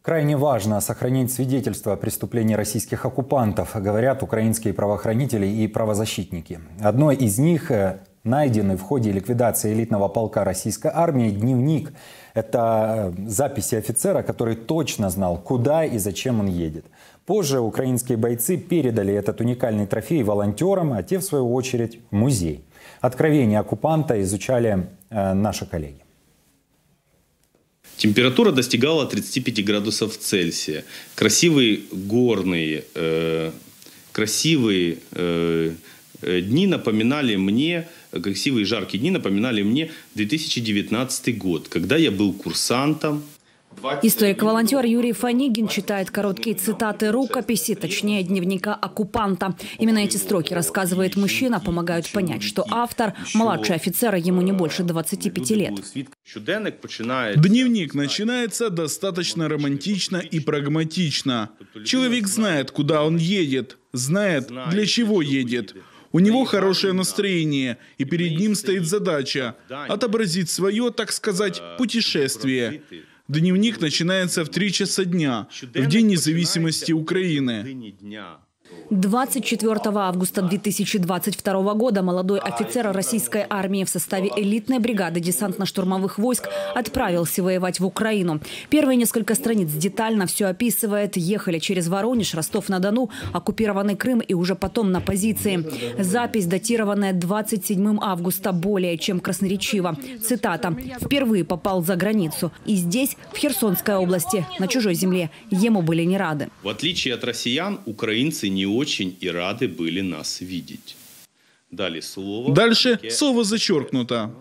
Крайне важно сохранить свидетельства о преступлении российских оккупантов, говорят украинские правоохранители и правозащитники. Одно из них найденный в ходе ликвидации элитного полка российской армии дневник. Это записи офицера, который точно знал, куда и зачем он едет. Позже украинские бойцы передали этот уникальный трофей волонтерам, а те, в свою очередь, в музей. Откровения оккупанта изучали наши коллеги. Температура достигала 35 градусов Цельсия. Красивые горные, красивые дни напоминали мне, красивые жаркие дни напоминали мне 2019 год, когда я был курсантом. Историк-волонтер Юрий Фанигин читает короткие цитаты рукописи, точнее дневника оккупанта. Именно эти строки, рассказывает мужчина, помогают понять, что автор – младший офицер, ему не больше 25 лет. Дневник начинается достаточно романтично и прагматично. Человек знает, куда он едет, знает, для чего едет. У него хорошее настроение, и перед ним стоит задача – отобразить свое, так сказать, путешествие. Дневник начинается в 3 часа дня, в День независимости Украины. 24 августа 2022 года молодой офицер российской армии в составе элитной бригады десантно-штурмовых войск отправился воевать в Украину. Первые несколько страниц детально все описывает. Ехали через Воронеж, Ростов-на-Дону, оккупированный Крым и уже потом на позиции. Запись, датированная 27 августа, более чем красноречива. Цитата. «Впервые попал за границу. И здесь, в Херсонской области, на чужой земле, ему были не рады». В отличие от россиян, украинцы не очень и рады были нас видеть. Дальше слово зачеркнуто.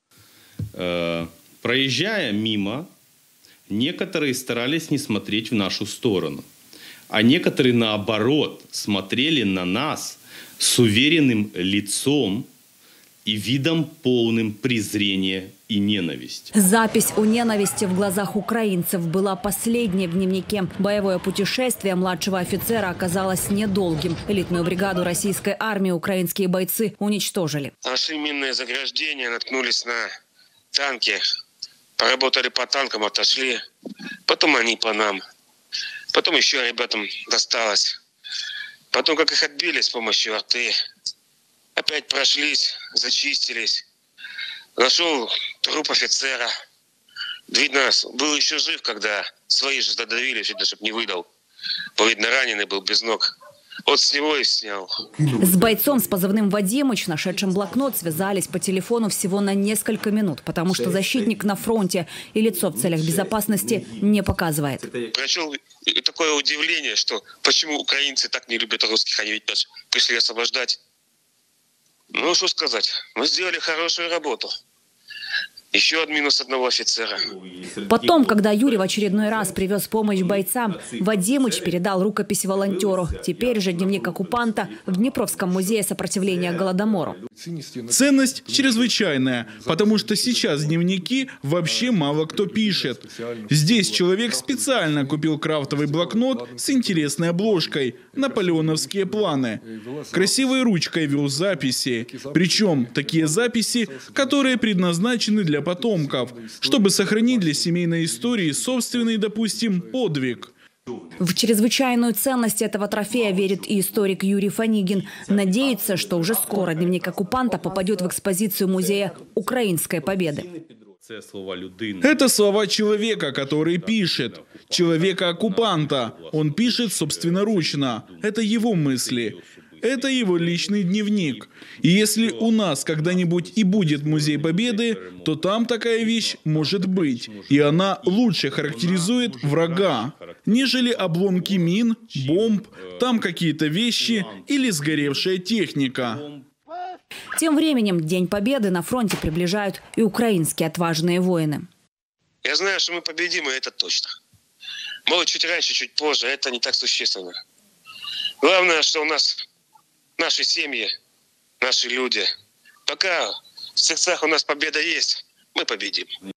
Проезжая мимо, некоторые старались не смотреть в нашу сторону, а некоторые, наоборот, смотрели на нас с уверенным лицом и видом полным презрения и ненависти. Запись о ненависти в глазах украинцев была последней в дневнике. Боевое путешествие младшего офицера оказалось недолгим. Элитную бригаду российской армии украинские бойцы уничтожили. Наши минные заграждения наткнулись на танки. Поработали по танкам, отошли. Потом они по нам. Потом еще ребятам досталось. Потом, как их отбили с помощью арты, опять прошлись, зачистились. Нашел труп офицера. Видно, был еще жив, когда свои же задавили, видно, чтобы не выдал. Видно, раненый был без ног. Вот с него и снял. С бойцом с позывным «Вадимыч», нашедшим блокнот, связались по телефону всего на несколько минут, потому что защитник на фронте и лицо в целях безопасности не показывает. Прочел такое удивление, что почему украинцы так не любят русских, они ведь нас пришли освобождать. Ну, что сказать, мы сделали хорошую работу. Еще минус одного офицера. Потом, когда Юрий в очередной раз привез помощь бойцам, Вадимыч передал рукопись волонтеру. Теперь же дневник оккупанта в Днепровском музее сопротивления Голодомору. Ценность чрезвычайная, потому что сейчас дневники вообще мало кто пишет. Здесь человек специально купил крафтовый блокнот с интересной обложкой «Наполеоновские планы». Красивой ручкой вел записи. Причем такие записи, которые предназначены для потомков, чтобы сохранить для семейной истории собственный, допустим, подвиг. В чрезвычайную ценность этого трофея верит и историк Юрий Фанигин. Надеется, что уже скоро дневник оккупанта попадет в экспозицию музея Украинской Победы. Это слова человека, который пишет. Человека-оккупанта. Он пишет собственноручно. Это его мысли. Это его личный дневник. И если у нас когда-нибудь и будет музей Победы, то там такая вещь может быть. И она лучше характеризует врага, нежели обломки мин, бомб, там какие-то вещи или сгоревшая техника. Тем временем День Победы на фронте приближают и украинские отважные воины. Я знаю, что мы победим, и это точно. Может, чуть раньше, чуть позже, это не так существенно. Главное, что у нас наши семьи, наши люди. Пока в сердцах у нас победа есть, мы победим.